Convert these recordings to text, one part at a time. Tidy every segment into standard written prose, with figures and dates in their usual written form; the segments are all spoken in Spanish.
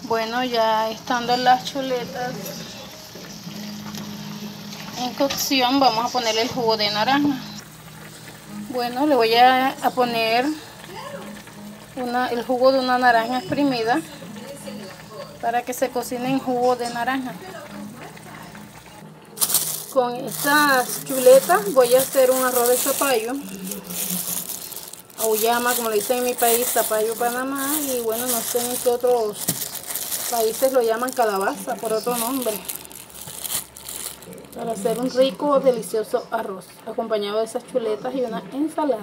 Bueno, ya estando las chuletas en cocción, vamos a ponerle el jugo de naranja. Bueno, le voy a poner el jugo de una naranja exprimida para que se cocine en jugo de naranja. Con estas chuletas voy a hacer un arroz de zapallo, auyama, como le dicen en mi país, zapallo Panamá, y bueno, no sé en qué otros países lo llaman calabaza por otro nombre, para hacer un rico, delicioso arroz, acompañado de esas chuletas y una ensalada.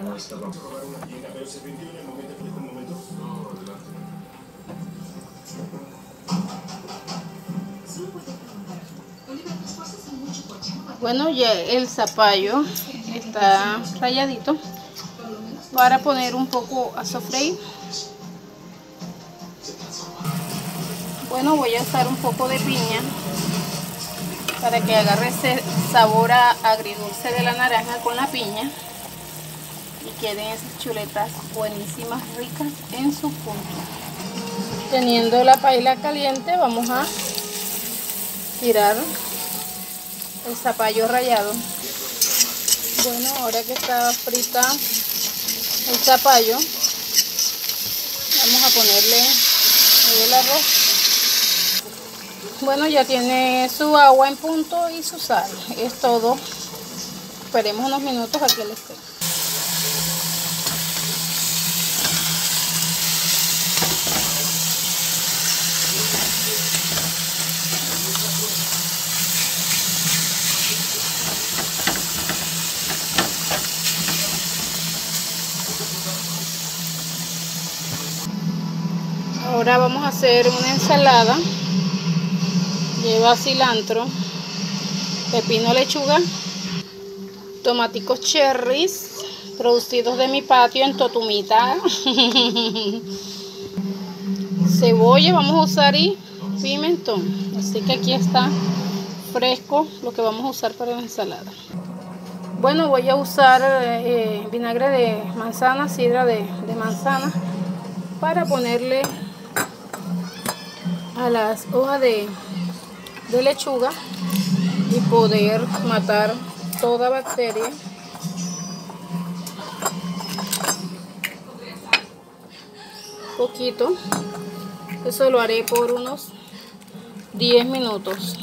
Bueno, ya el zapallo está ralladito para poner un poco a sofreír. Bueno, voy a usar un poco de piña para que agarre ese sabor agridulce de la naranja con la piña y queden esas chuletas buenísimas, ricas en su punto. Teniendo la paila caliente, vamos a tirar el zapallo rallado. Bueno, ahora que está frita el zapallo, vamos a ponerle el arroz. Bueno, ya tiene su agua en punto y su sal. Es todo. Esperemos unos minutos a que le esté. Ahora vamos a hacer una ensalada. Lleva cilantro, pepino, lechuga, tomaticos cherries producidos de mi patio en Totumita, cebolla vamos a usar y pimentón. Así que aquí está fresco lo que vamos a usar para la ensalada. Bueno, voy a usar vinagre de manzana, sidra de manzana, para ponerle a las hojas de lechuga y poder matar toda bacteria. Poquito, eso lo haré por unos 10 minutos.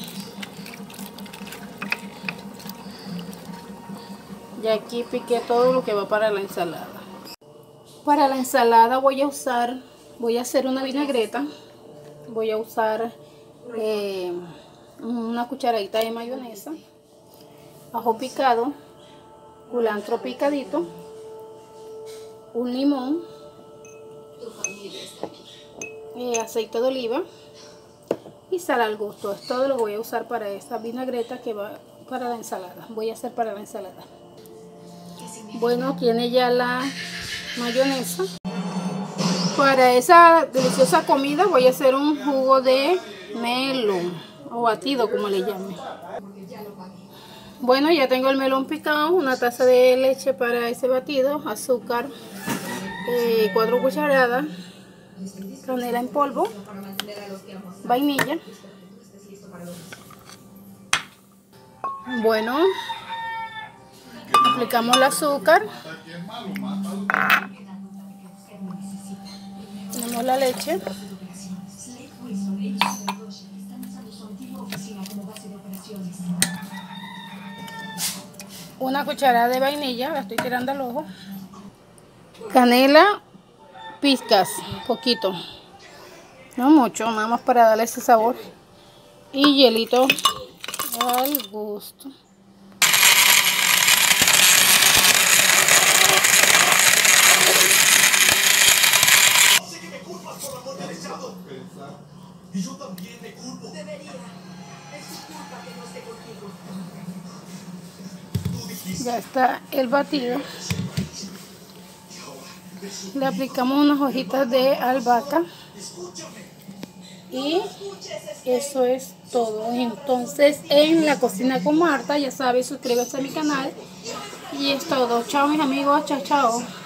Y aquí piqué todo lo que va para la ensalada. Para la ensalada voy a hacer una vinagreta. Voy a usar una cucharadita de mayonesa, ajo picado, culantro picadito, un limón, aceite de oliva y sal al gusto. Es todo lo que voy a usar para esta vinagreta que va para la ensalada. Voy a hacer para la ensalada. Bueno, tiene ya la mayonesa. Para esa deliciosa comida voy a hacer un jugo de melón o batido, como le llamen. Bueno, ya tengo el melón picado, una taza de leche para ese batido, azúcar, 4 cucharadas, canela en polvo, vainilla. Bueno, aplicamos el azúcar, ponemos la leche, una cucharada de vainilla, la estoy tirando al ojo, canela, pizcas, poquito, no mucho, nada más para darle ese sabor, y hielito al gusto. Y yo también me culpo. Debería. Es su culpa que no esté contigo. Ya está el batido. Le aplicamos unas hojitas de albahaca. Y eso es todo. Entonces, en La Cocina con Marta, ya sabes, suscríbete a mi canal. Y es todo. Chao, mis amigos. Chao, chao.